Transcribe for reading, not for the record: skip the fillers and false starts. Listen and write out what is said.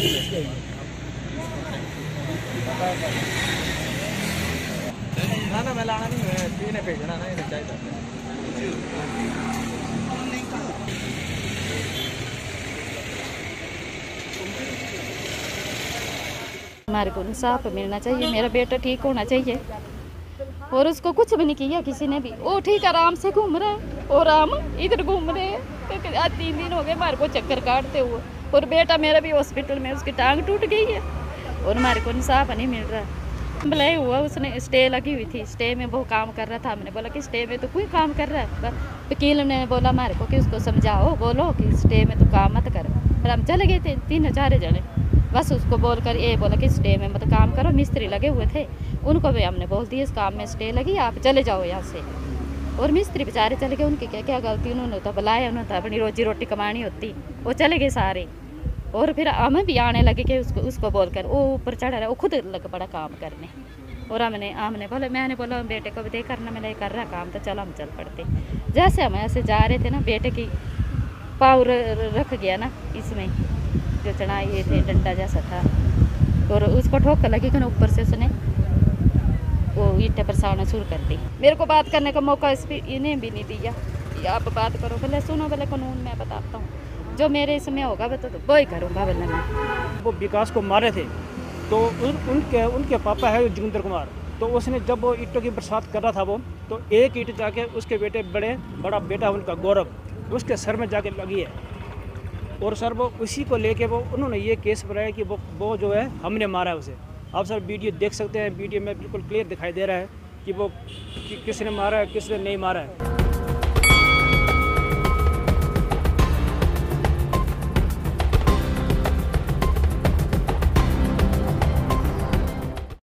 ना मैं लाना नहीं, इन्हें भेजना ना, इन्हें चाहिए। हमारे को इंसाफ मिलना चाहिए, मेरा बेटा ठीक होना चाहिए। और उसको कुछ भी नहीं किया किसी ने भी, वो ठीक आराम से घूम रहा है और हम इधर घूम रहे हैं। तो आज 3 दिन हो गए हमारे को चक्कर काटते हुए, और बेटा मेरा भी हॉस्पिटल में, उसकी टांग टूट गई है और हमारे को इंसाफ नहीं मिल रहा। भलाई हुआ उसने स्टे लगी हुई थी, स्टे में वो काम कर रहा था। हमने बोला कि स्टे में तो कोई काम कर रहा है। वकील ने बोला हमारे को कि उसको समझाओ, बोलो कि स्टे में तो काम मत कर। फिर हम चले गए थे 3-4 जने, बस उसको बोलकर ये बोला कि स्टे में मत काम करो। मिस्त्री लगे हुए थे, उनको भी हमने बोल दिया इस काम में स्टे लगी, आप चले जाओ यहाँ से। और मिस्त्री बेचारे चले गए, उनकी क्या क्या गलती, उन्होंने तो बुलाया, उन्होंने तो अपनी रोजी रोटी कमानी होती, वो चले गए सारे। और फिर हमें भी आने लगे कि उसको बोलकर वो ऊपर चढ़ रहा, वो खुद लग पड़ा काम करने। और हमने बोला, मैंने बोला बेटे को भी दे करना, मैंने कर रहा काम, तो चलो हम चल पड़ते। जैसे हम ऐसे जा रहे थे ना, बेटे की पाँव रख गया ना इसमें, जो चढ़ाए थे डंडा जैसा था, और उसको ठोकर लगी कि ऊपर से उसने वो ईंटें बरसाना शुरू कर दी। मेरे को बात करने का मौका इन्हें भी नहीं दिया, आप बात करो, भले सुनो, भले कानून मैं बताता हूँ, जो मेरे इसमें होगा वो ही करूँगा। भले मैं वो विकास को मारे थे, तो उनके पापा है जोगिंदर कुमार, तो उसने जब वो ईंटों की बरसात कर रहा था वो, तो एक ईंट जाके उसके बड़ा बेटा उनका गौरव, उसके सर में जाके लगी है। और सर वो उसी को लेके उन्होंने ये केस बनाया कि वो जो है हमने मारा है उसे। आप सर वीडियो देख सकते हैं, वीडियो में बिल्कुल क्लियर दिखाई दे रहा है कि वो किसने मारा है, किसने नहीं मारा है।